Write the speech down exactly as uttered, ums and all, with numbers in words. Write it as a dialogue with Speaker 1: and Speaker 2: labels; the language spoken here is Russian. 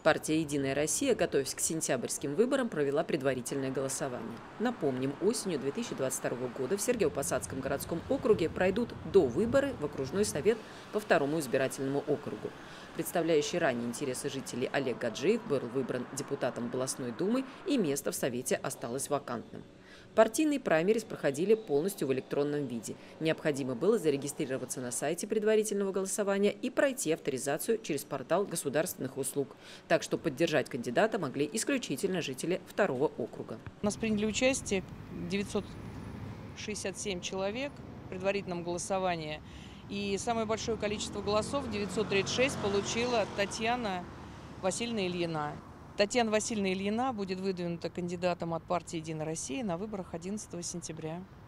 Speaker 1: Партия «Единая Россия», готовясь к сентябрьским выборам, провела предварительное голосование. Напомним, осенью две тысячи двадцать второго года в Сергиево-Посадском городском округе пройдут довыборы в окружной совет по второму избирательному округу. Представляющий ранее интересы жителей Олег Гаджиев был выбран депутатом областной думы, и место в совете осталось вакантным. Партийные праймерис проходили полностью в электронном виде. Необходимо было зарегистрироваться на сайте предварительного голосования и пройти авторизацию через портал государственных услуг. Так что поддержать кандидата могли исключительно жители второго округа.
Speaker 2: У нас приняли участие девятьсот шестьдесят семь человек в предварительном голосовании. И самое большое количество голосов, девятьсот тридцать шесть, получила Татьяна Васильевна Ильина. Татьяна Васильевна Ильина будет выдвинута кандидатом от партии «Единая Россия» на выборах одиннадцатого сентября.